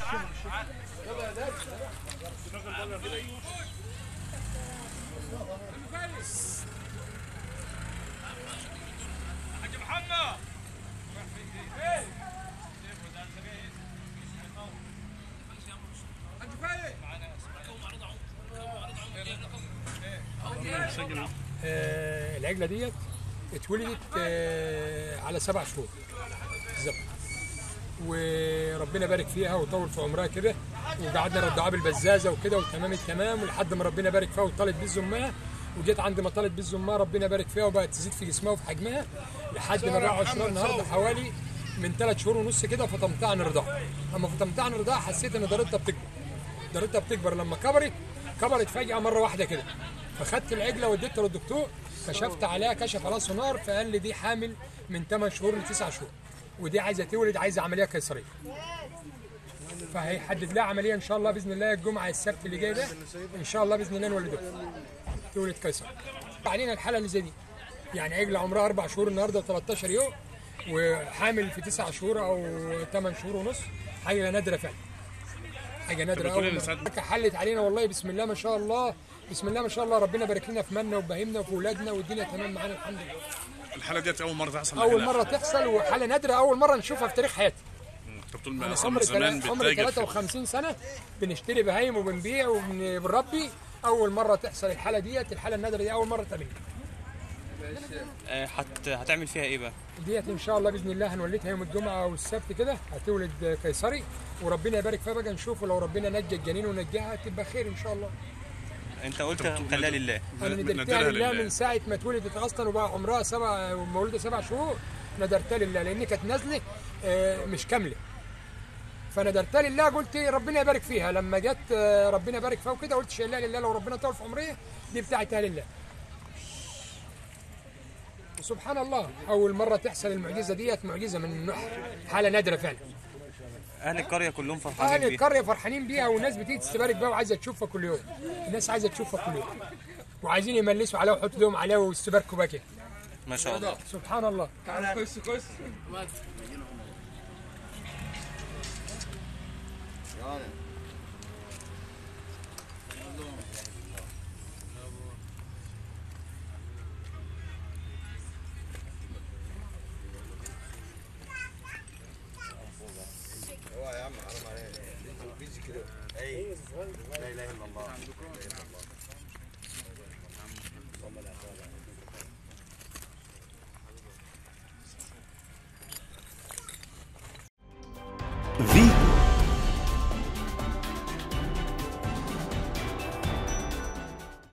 العجله ديت اتولدت على 7 شهور بالظبط، وربنا بارك فيها وطول في عمرها كده، وقعدنا نرضعها بالبزازه وكده وتمام التمام، ولحد ما ربنا بارك فيها وطالت بيز امها، وجيت عند ما طالت بيز امها ربنا بارك فيها وبقت تزيد في جسمها وفي حجمها لحد ما بقى عشرها النهارده حوالي من 3 شهور ونص كده. فطمتها عن رضاعها، اما فطمتها عن رضاعها حسيت ان ضرتها بتكبر، ضرتها بتكبر. لما كبرت فجاه مره واحده كده، فخدت العجله وديتها للدكتور، كشفت عليها، كشف عليها سونار، فقال لي دي حامل من 8 شهور ل 9 شهور، ودي عايزه تولد، عايزه عمليه قيصريه. فهيحدد لها عمليه ان شاء الله باذن الله الجمعه السبت اللي جاي ده ان شاء الله باذن الله نولدها تولد قيصر. علينا الحاله اللي زي دي، يعني عجله عمرها 4 شهور النهارده و13 يوم، وحامل في 9 شهور او 8 شهور ونص، حاجه نادره فعلا، حاجه نادره قوي. حلت علينا والله، بسم الله ما شاء الله، بسم الله ما شاء الله، ربنا بارك لنا في مالنا وبهيمنا وفي اولادنا، والدنيا تمام معانا الحمد لله. الحاله ديت اول مره تحصل؟ اول مره تحصل، وحاله نادره اول مره نشوفها في تاريخ حياتي. طب طول ما عمري 53 سنه بنشتري بهايم وبنبيع وبنربي، اول مره تحصل الحاله ديت، الحاله النادره دي اول مره تقابلنا. هتعمل فيها ايه بقى؟ ديت ان شاء الله باذن الله هنولدها يوم الجمعه والسبت كده، هتولد قيصري، وربنا يبارك فيها بقى، نشوفه لو ربنا نجى الجنين ونجاها تبقى خير ان شاء الله. انت قلت خليها لله. انا ندرتها لله من ساعه ما اتولدت اصلا، وبقى عمرها 7 ومولوده 7 شهور، ندرتها لله لان كانت نازله مش كامله، فندرتها لله. قلت ربنا يبارك فيها، لما جت ربنا يبارك فيها وكده قلت شايلها لله، لو ربنا طول في عمرها دي بتاعتها لله. سبحان الله، اول مره تحصل المعجزه ديت، معجزه من نوعها، حاله نادره فعلا. اهل القريه كلهم فرحانين بيها. اهل القريه فرحانين بيها، والناس بتيجي تستبارك بيها وعايزه تشوفها كل يوم، الناس عايزه تشوفها كل يوم، وعايزين يملسوا عليها ويحطوا لهم عليها ويستباركوا بها كده. ما شاء الله سبحان الله. كويس يا عم، حرام عليك بيجي كده. اي لا اله الا الله، لا اله الا الله.